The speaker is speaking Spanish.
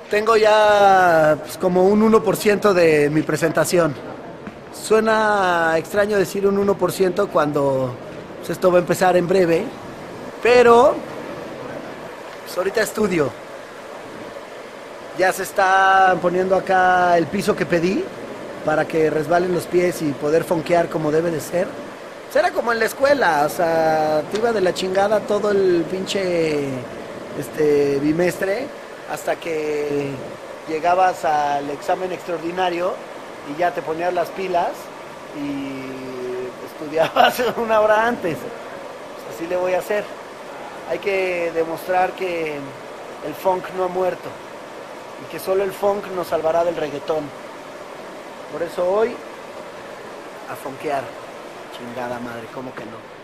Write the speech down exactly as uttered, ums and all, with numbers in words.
Tengo ya pues, como un uno por ciento de mi presentación. Suena extraño decir un uno por ciento cuando pues, esto va a empezar en breve, pero pues, ahorita estudio. Ya se está poniendo acá el piso que pedí para que resbalen los pies y poder fonquear como debe de ser. Pues era como en la escuela, o sea, te iba de la chingada todo el pinche este bimestre hasta que llegabas al examen extraordinario y ya te ponías las pilas y estudiabas una hora antes. Pues así le voy a hacer. Hay que demostrar que el funk no ha muerto y que solo el funk nos salvará del reggaetón. Por eso hoy, a funkear. Chingada madre, ¿cómo que no?